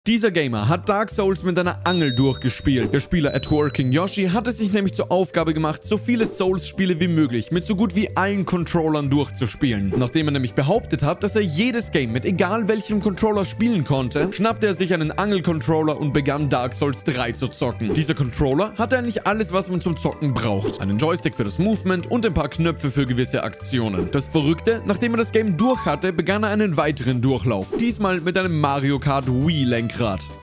Dieser Gamer hat Dark Souls mit einer Angel durchgespielt. Der Spieler @Working Yoshi hat es sich nämlich zur Aufgabe gemacht, so viele Souls-Spiele wie möglich mit so gut wie allen Controllern durchzuspielen. Nachdem er nämlich behauptet hat, dass er jedes Game mit egal welchem Controller spielen konnte, schnappte er sich einen Angel-Controller und begann Dark Souls 3 zu zocken. Dieser Controller hatte eigentlich alles, was man zum Zocken braucht. Einen Joystick für das Movement und ein paar Knöpfe für gewisse Aktionen. Das Verrückte, nachdem er das Game durch hatte, begann er einen weiteren Durchlauf. Diesmal mit einem Mario Kart Wii-Lenkrad.